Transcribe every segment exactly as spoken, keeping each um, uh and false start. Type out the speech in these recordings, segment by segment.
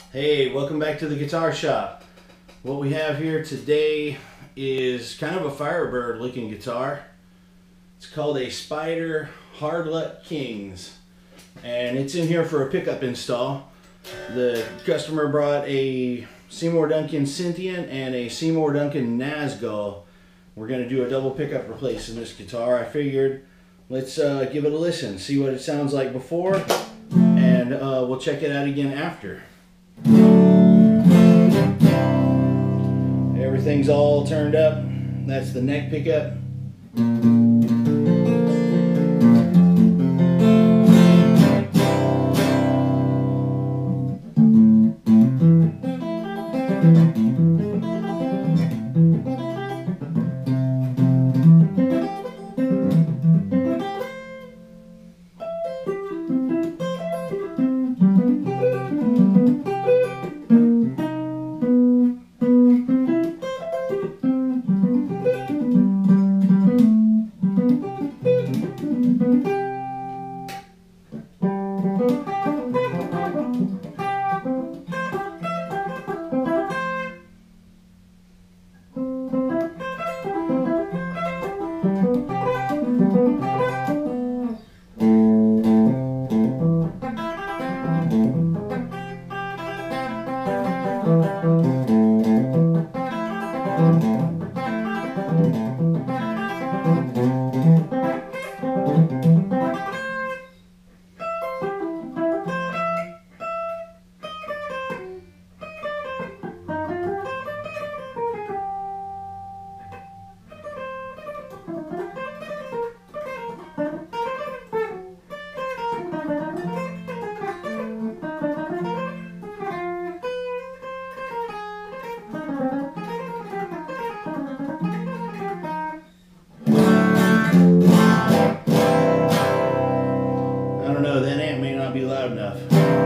Hey, welcome back to the guitar shop. What we have here today is kind of a Firebird looking guitar. It's called a Spider Hardluck Kings, and it's in here for a pickup install. The customer brought a Seymour Duncan Sentient and a Seymour Duncan Nazgul. We're going to do a double pickup replace in this guitar. I figured let's uh, give it a listen, see what it sounds like before, and uh, we'll check it out again after. Everything's all turned up. That's the neck pickup. That amp may not be loud enough.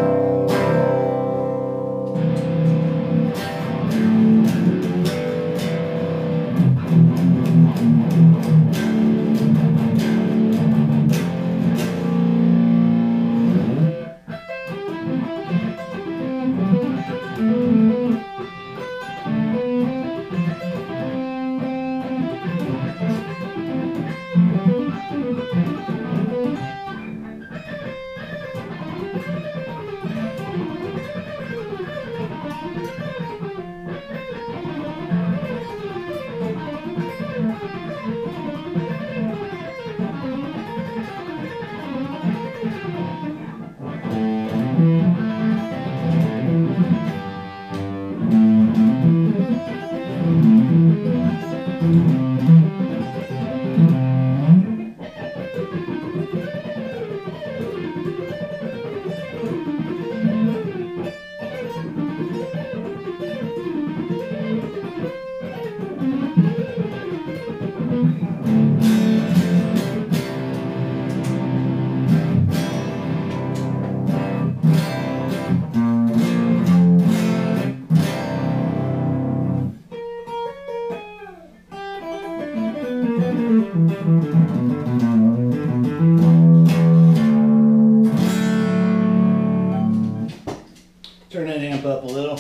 Turn that amp up a little.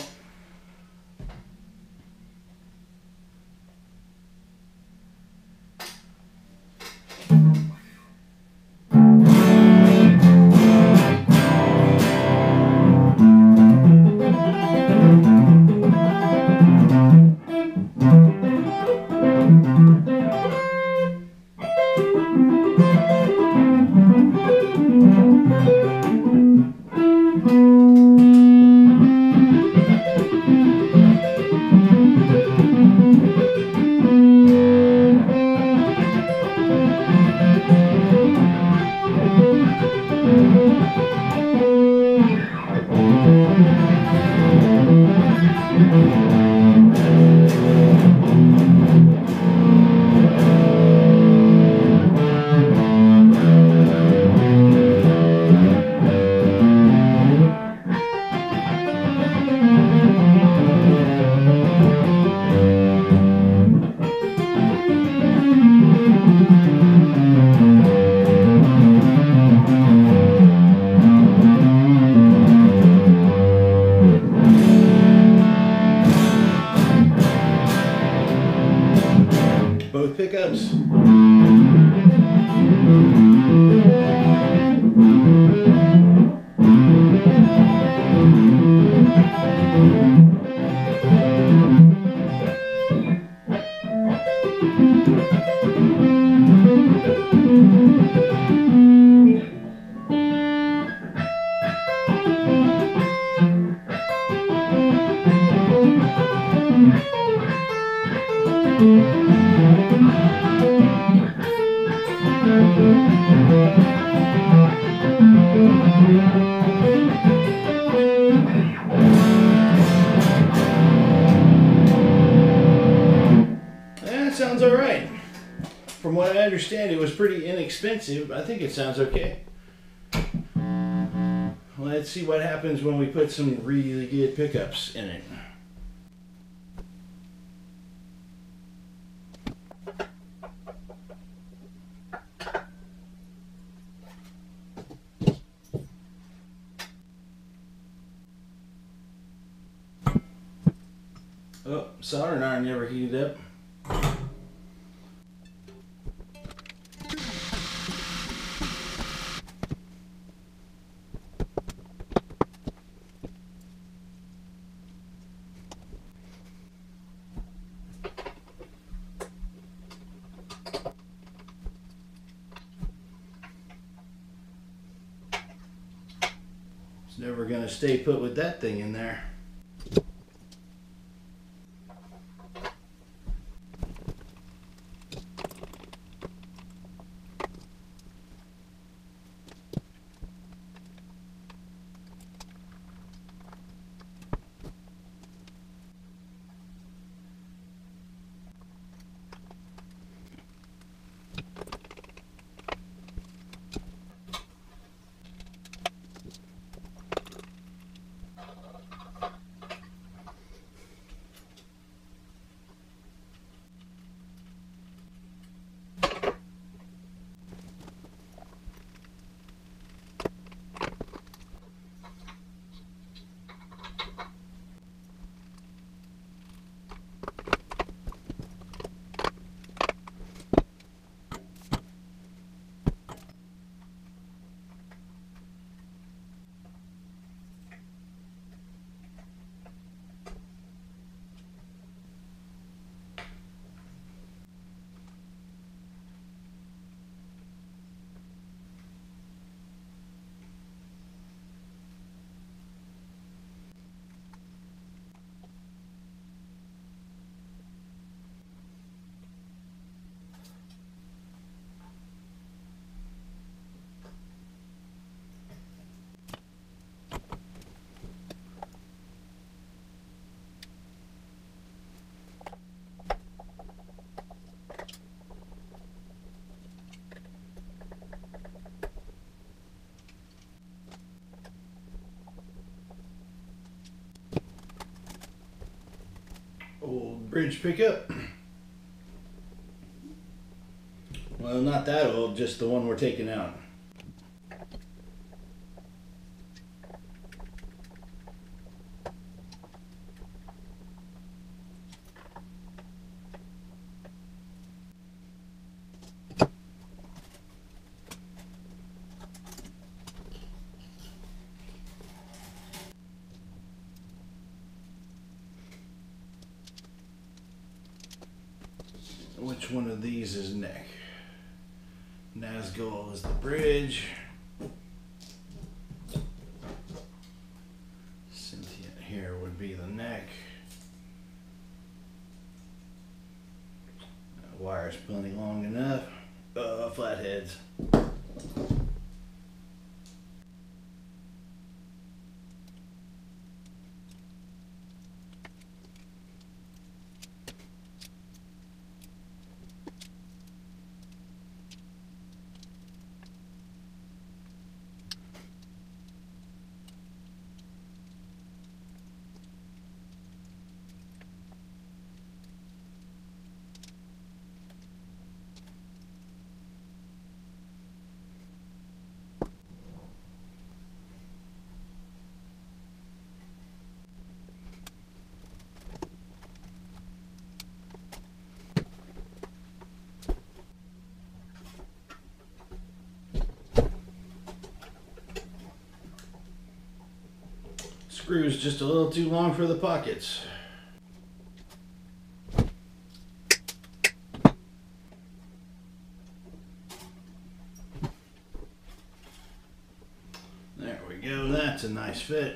is. That sounds all right. From what I understand, it was pretty inexpensive. I think it sounds okay. Let's see what happens when we put some really good pickups in it. Oh, soldering iron never heated up. It's never gonna stay put with that thing in there. Old bridge pickup. Well, not that old, just the one we're taking out. Which one of these is neck? Nazgul is the bridge. Sentient here would be the neck. That wire's plenty long enough. Uh, flatheads. Screw's just a little too long for the pockets. There we go, that's a nice fit.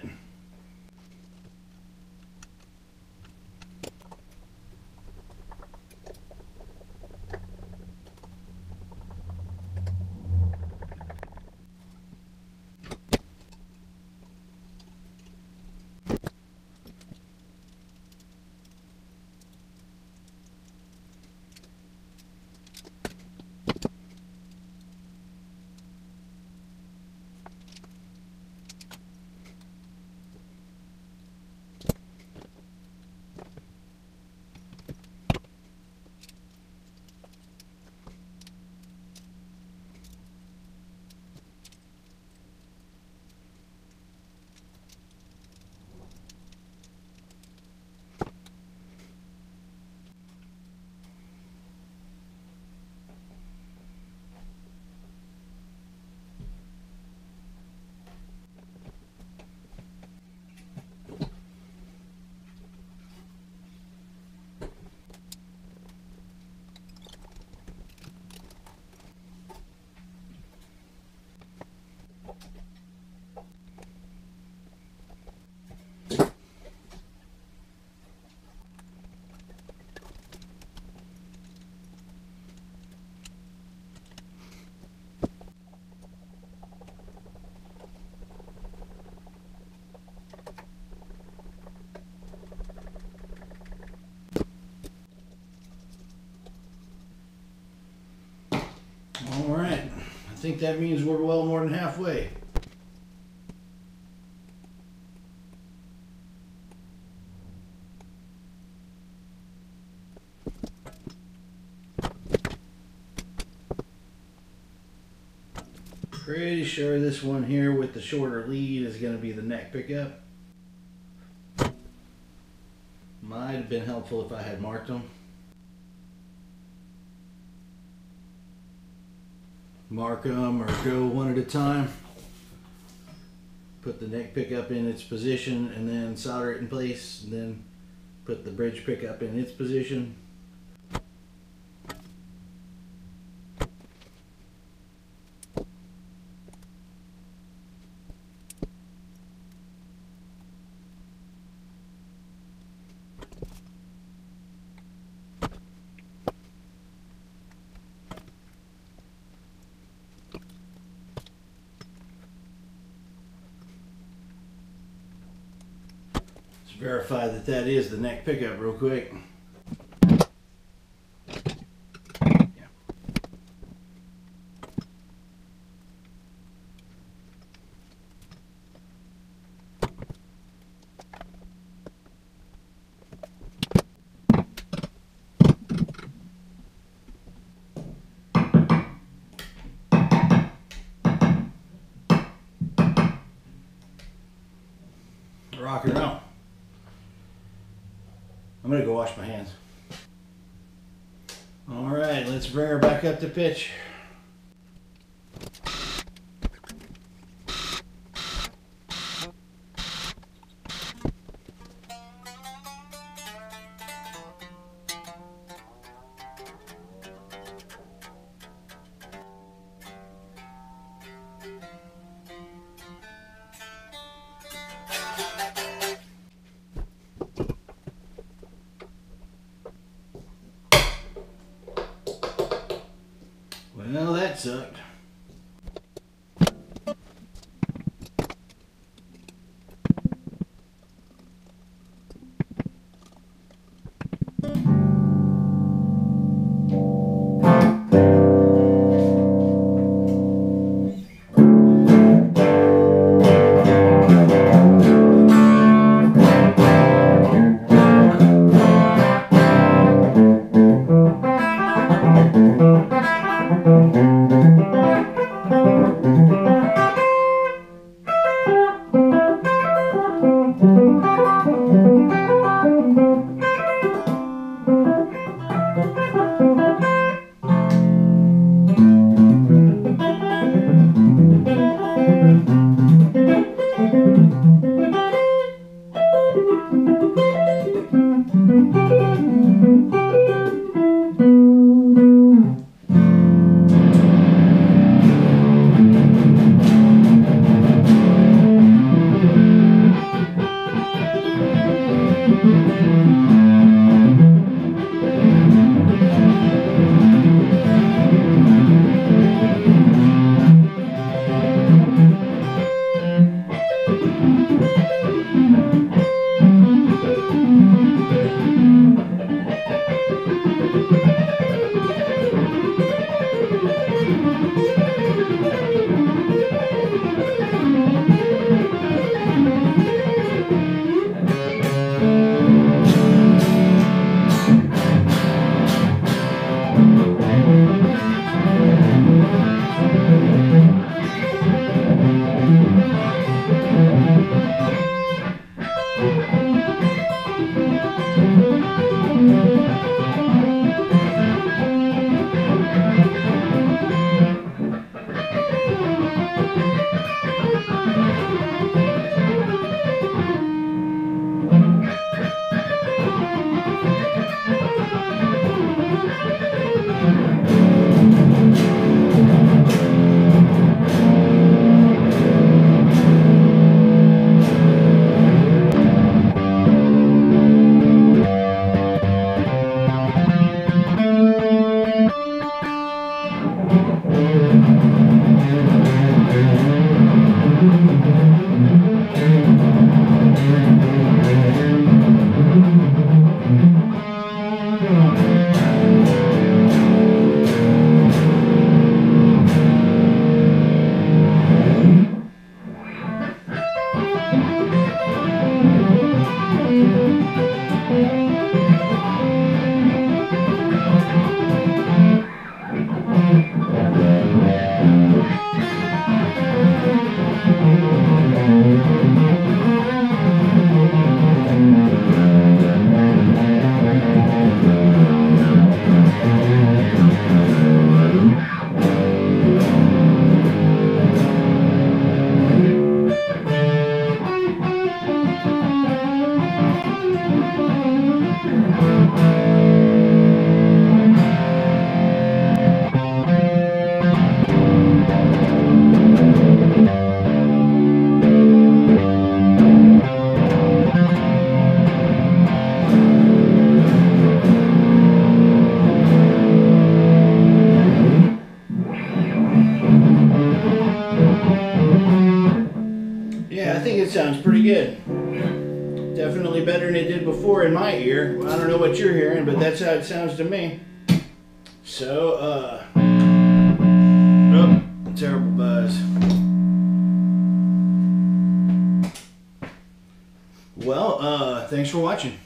Alright, I think that means we're well more than halfway. Pretty sure this one here with the shorter lead is going to be the neck pickup. Might have been helpful if I had marked them. Mark them or go one at a time. Put the neck pickup in its position and then solder it in place, and then put the bridge pickup in its position. Verify that that is the neck pickup real quick. Yeah. Rock and roll. I'm gonna go wash my hands. All right, let's bring her back up to pitch. Well, that sucked. Yeah, I think it sounds pretty good. Definitely better than it did before in my ear. I don't know what you're hearing, but that's how it sounds to me. So, uh, oh, terrible buzz. Well, uh, thanks for watching.